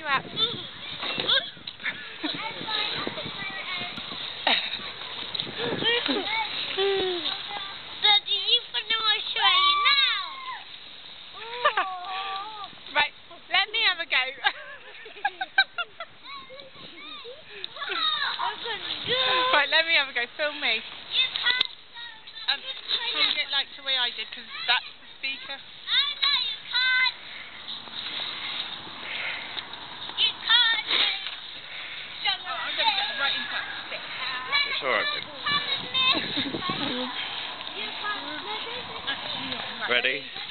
out. Daddy, you put them on straight now. Right, let me have a go. Right, let me have a go. Film me. You can't Hold it like the way I did, because that's the speaker. Oh no, you can't. You can't. I'm going to get right into that stick. It's alright then. You can't. Ready?